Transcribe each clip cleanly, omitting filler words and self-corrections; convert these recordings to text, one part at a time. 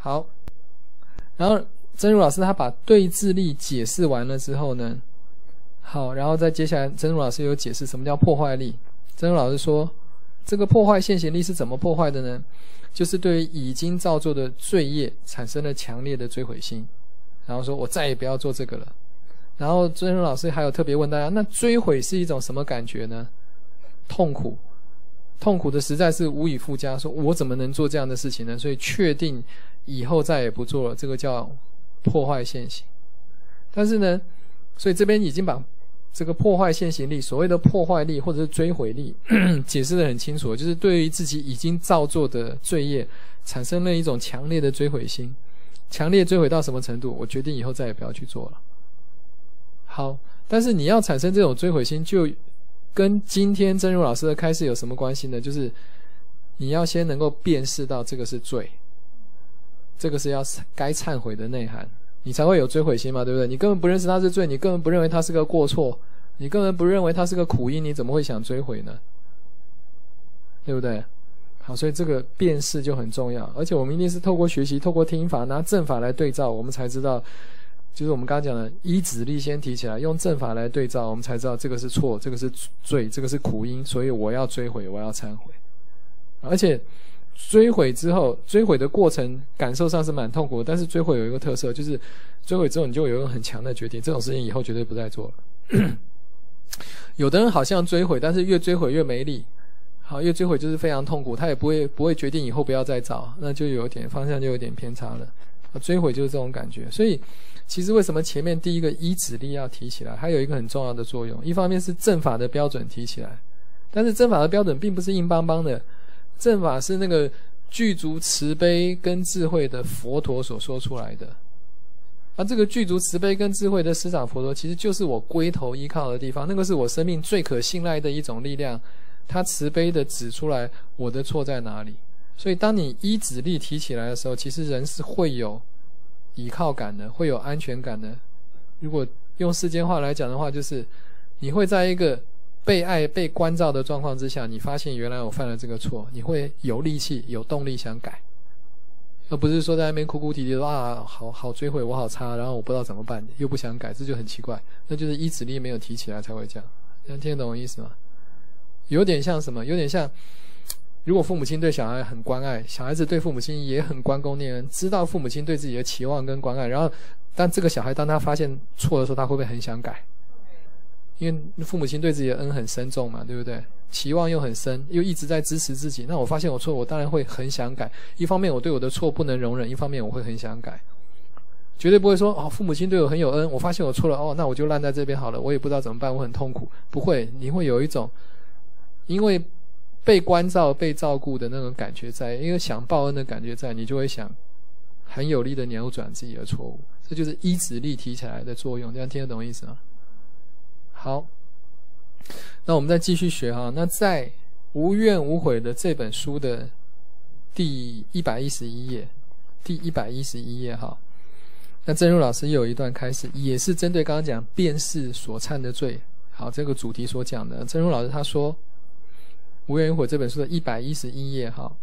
好，然后真如老师他把对治力解释完了之后呢，好，然后再接下来真如老师有解释什么叫破坏力。真如老师说，这个破坏现行力是怎么破坏的呢？就是对于已经造作的罪业产生了强烈的追悔心，然后说我再也不要做这个了。然后真如老师还有特别问大家，那追悔是一种什么感觉呢？痛苦，痛苦的实在是无以复加，说我怎么能做这样的事情呢？所以确定以后再也不做了，这个叫破坏现行。但是呢，所以这边已经把这个破坏现行力，所谓的破坏力或者是追悔力解释得很清楚，就是对于自己已经造作的罪业产生了一种强烈的追悔心，强烈追悔到什么程度？我决定以后再也不要去做了。好，但是你要产生这种追悔心，就跟今天真如老师的开示有什么关系呢？就是你要先能够辨识到这个是罪，这个是要该忏悔的内涵，你才会有追悔心嘛，对不对？你根本不认识它是罪，你根本不认为它是个过错，你根本不认为它是个苦因，你怎么会想追悔呢？对不对？好，所以这个辨识就很重要，而且我们一定是透过学习，透过听法，拿正法来对照，我们才知道，就是我们刚刚讲的依止力先提起来，用正法来对照，我们才知道这个是错，这个是罪，这个是苦因，所以我要追悔，我要忏悔。而且追悔之后，追悔的过程感受上是蛮痛苦的，但是追悔有一个特色，就是追悔之后你就有一个很强的决定，这种事情以后绝对不再做了。有的人好像追悔，但是越追悔越没力，好，越追悔就是非常痛苦，他也不会决定以后不要再找，那就有点方向就有点偏差了。追悔就是这种感觉，所以其实为什么前面第一个依止力要提起来，还有一个很重要的作用，一方面是正法的标准提起来，但是正法的标准并不是硬邦邦的，正法是那个具足慈悲跟智慧的佛陀所说出来的。而这个具足慈悲跟智慧的师长佛陀，其实就是我归头依靠的地方，那个是我生命最可信赖的一种力量，他慈悲的指出来我的错在哪里。所以当你依止力提起来的时候，其实人是会有依靠感的，会有安全感的。如果用世间话来讲的话，就是你会在一个被爱被关照的状况之下，你发现原来我犯了这个错，你会有力气有动力想改，而不是说在那边哭哭啼啼说啊好追悔我好差，然后我不知道怎么办又不想改，这就很奇怪。那就是依止力没有提起来才会这样。这样听得懂我意思吗？有点像什么？有点像如果父母亲对小孩很关爱，小孩子对父母亲也很关公念恩，知道父母亲对自己的期望跟关爱，然后但这个小孩当他发现错的时候，他会不会很想改？因为父母亲对自己的恩很深重嘛，对不对？期望又很深，又一直在支持自己，那我发现我错，我当然会很想改。一方面我对我的错不能容忍，一方面我会很想改，绝对不会说父母亲对我很有恩，我发现我错了那我就烂在这边好了，我也不知道怎么办，我很痛苦。不会，你会有一种因为被关照被照顾的那种感觉在，因为想报恩的感觉在，你就会想很有力的扭转自己的错误。这就是依止力提起来的作用，这样听得懂意思吗？好，那我们再继续学哈。那在无怨无悔的这本书的第111页，第111页哈。那真如老师又有一段开始，也是针对刚刚讲辨识所忏的罪，好，这个主题所讲的。真如老师他说，无怨无悔这本书的111页哈。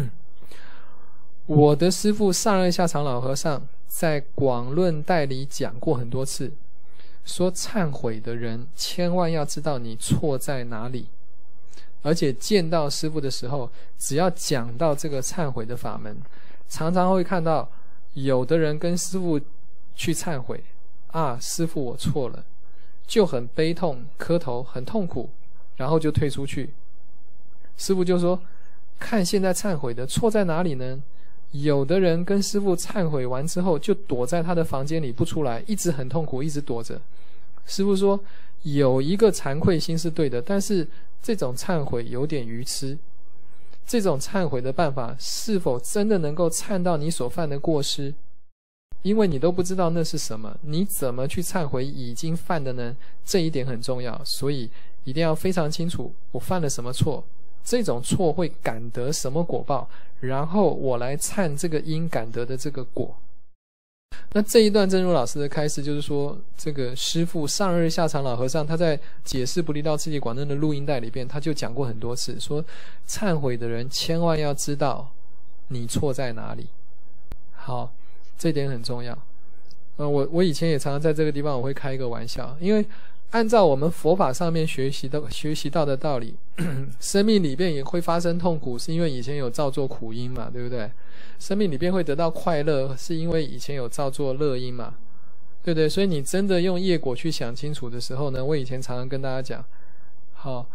我的师父上任下长老和尚在广论带里讲过很多次，说忏悔的人千万要知道你错在哪里，而且见到师父的时候，只要讲到这个忏悔的法门，常常会看到有的人跟师父去忏悔师父我错了，就很悲痛磕头很痛苦，然后就退出去。师父就说，看现在忏悔的错在哪里呢？有的人跟师父忏悔完之后，就躲在他的房间里不出来，一直很痛苦，一直躲着。师父说，有一个惭愧心是对的，但是这种忏悔有点愚痴。这种忏悔的办法是否真的能够忏到你所犯的过失？因为你都不知道那是什么，你怎么去忏悔已经犯的呢？这一点很重要，所以一定要非常清楚我犯了什么错，这种错会感得什么果报，然后我来忏这个因感得的这个果。那这一段真如老师的开示就是说，这个师父上日下长老和尚他在解释不离道次第广论的录音带里边，他就讲过很多次，说忏悔的人千万要知道你错在哪里。 好，这点很重要。我以前也常常在这个地方我会开一个玩笑，因为按照我们佛法上面学习到的道理，生命里边也会发生痛苦，是因为以前有造作苦因嘛，对不对？生命里边会得到快乐，是因为以前有造作乐因嘛，对不对？所以你真的用业果去想清楚的时候呢，我以前常常跟大家讲，好，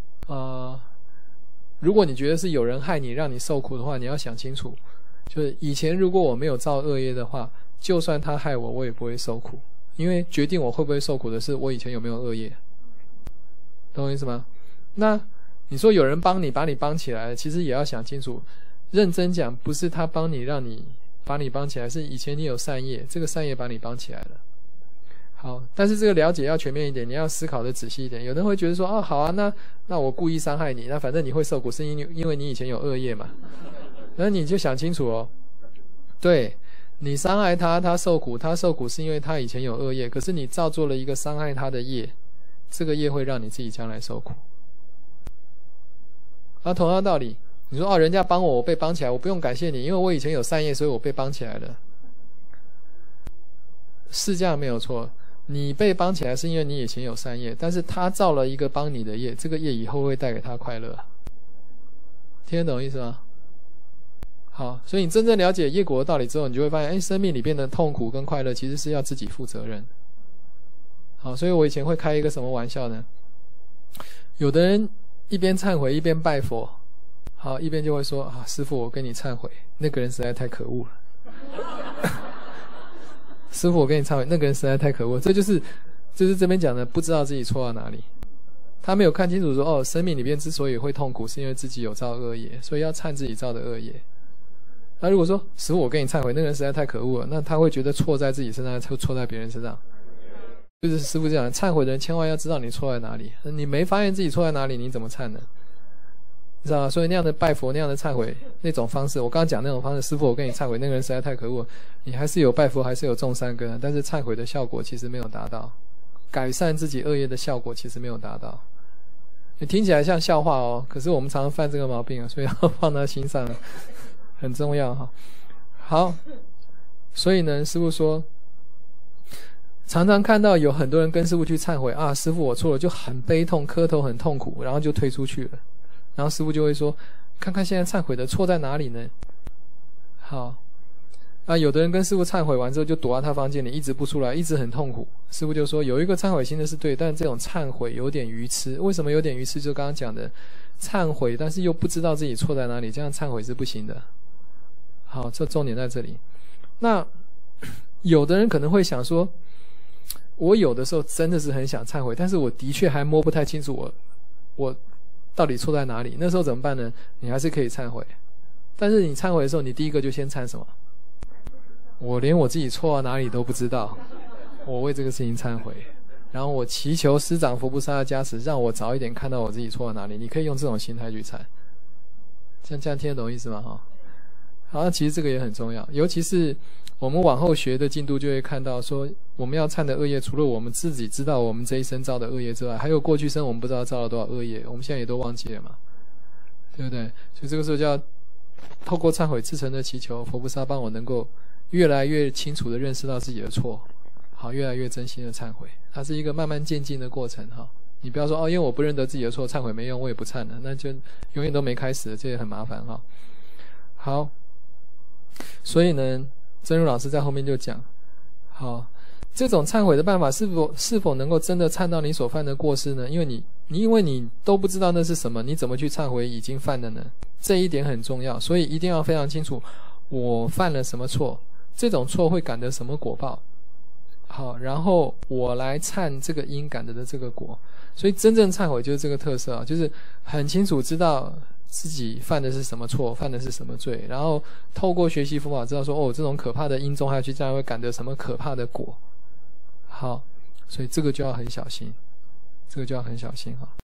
如果你觉得是有人害你让你受苦的话，你要想清楚，就是以前如果我没有造恶业的话，就算他害我，我也不会受苦，因为决定我会不会受苦的是我以前有没有恶业，懂我意思吗？那你说有人帮你把你帮起来了，其实也要想清楚，认真讲不是他帮你让你把你帮起来，是以前你有善业，这个善业把你帮起来了。好，但是这个了解要全面一点，你要思考的仔细一点。有人会觉得说好啊，那我故意伤害你，那反正你会受苦，是因为你以前有恶业嘛。那你就想清楚哦，对，你伤害他，他受苦是因为他以前有恶业，可是你造作了一个伤害他的业，这个业会让你自己将来受苦。同样道理，你说人家帮我被帮起来，我不用感谢你，因为我以前有善业，所以我被帮起来了，是这样没有错。你被帮起来是因为你以前有善业，但是他造了一个帮你的业，这个业以后会带给他快乐，听得懂意思吗？好，所以你真正了解业果的道理之后，你就会发现生命里边的痛苦跟快乐其实是要自己负责任。好，所以我以前会开一个什么玩笑呢？有的人一边忏悔一边拜佛，好，一边就会说师父我跟你忏悔，那个人实在太可恶了。师父我跟你忏悔，那个人实在太可恶，这就是这边讲的不知道自己错到哪里。他没有看清楚说生命里边之所以会痛苦是因为自己有造恶业，所以要忏自己造的恶业。那如果说师父我跟你忏悔，那个人实在太可恶了，那他会觉得错在自己身上，还是错在别人身上？就是师父讲，忏悔的人千万要知道你错在哪里，你没发现自己错在哪里，你怎么忏呢？你知道吗？所以那样的拜佛，那样的忏悔，那种方式，我刚刚讲那种方式，师父我跟你忏悔，那个人实在太可恶，你还是有拜佛，还是有种善根，但是忏悔的效果其实没有达到，改善自己恶业的效果其实没有达到。你听起来像笑话哦，可是我们常常犯这个毛病，所以要放在心上，很重要哈。好，所以呢，师父说，常常看到有很多人跟师父去忏悔师父我错了，就很悲痛，磕头很痛苦，然后就退出去了。然后师父就会说，看看现在忏悔的错在哪里呢？好，有的人跟师父忏悔完之后就躲到他房间里一直不出来，一直很痛苦。师父就说有一个忏悔心的是对，但这种忏悔有点愚痴。为什么有点愚痴？就刚刚讲的忏悔，但是又不知道自己错在哪里，这样忏悔是不行的。好，这重点在这里。那有的人可能会想说，我有的时候真的是很想忏悔，但是我的确还摸不太清楚我到底错在哪里，那时候怎么办呢？你还是可以忏悔，但是你忏悔的时候，你第一个就先忏什么？我连我自己错到哪里都不知道，我为这个事情忏悔，然后我祈求师长佛菩萨的加持，让我早一点看到我自己错到哪里。你可以用这种心态去忏，这样听得懂意思吗？好，那其实这个也很重要，尤其是我们往后学的进度就会看到说，我们要忏的恶业，除了我们自己知道我们这一生造的恶业之外，还有过去生我们不知道造了多少恶业，我们现在也都忘记了嘛，对不对？所以这个时候就要透过忏悔至诚的祈求佛菩萨帮我能够越来越清楚的认识到自己的错，好，越来越真心的忏悔。它是一个慢慢渐进的过程哈。你不要说因为我不认得自己的错，忏悔没用，我也不忏了，那就永远都没开始了，这也很麻烦哈。好，所以呢，真如老师在后面就讲，好，这种忏悔的办法是否能够真的忏到你所犯的过失呢？因为你都不知道那是什么，你怎么去忏悔已经犯的呢？这一点很重要，所以一定要非常清楚我犯了什么错，这种错会感得什么果报。好，然后我来忏这个因感得的这个果。所以真正忏悔就是这个特色就是很清楚知道自己犯的是什么错，犯的是什么罪，然后透过学习佛法知道说这种可怕的因中还要去将来会感得什么可怕的果。好，所以这个就要很小心，这个就要很小心哈。